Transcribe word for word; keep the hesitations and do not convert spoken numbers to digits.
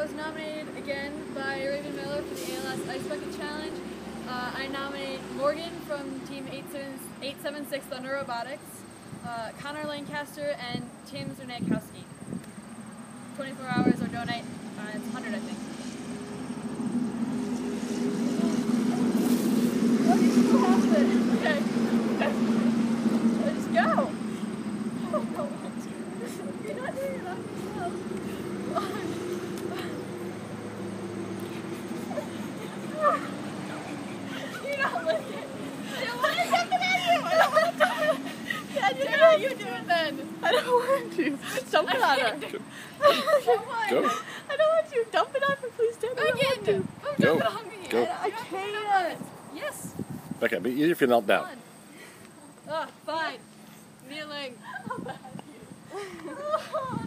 was nominated again by Raven Miller for the A L S Ice Bucket Challenge. Uh, I nominate Morgan from Team eight seven six Thunder Robotics, uh, Connor Lancaster, and Tim Zernakowski. twenty-four hours or donate. Uh, it's one hundred, I think. Oh, you still have it. Okay. Let's go. I don't want to. You're not doing enough yourself. You're not lifting. Why is that at you? I don't want to do it. Yeah, you do it. You do it then. I don't want to. Dump it on her. Go. I don't want to. Dump it on her, please. Dump it on her. Go. Dump it on me. Go. I, I can't. Yes. Becca, be easier if you knelt down. Ah, fine. Kneeling.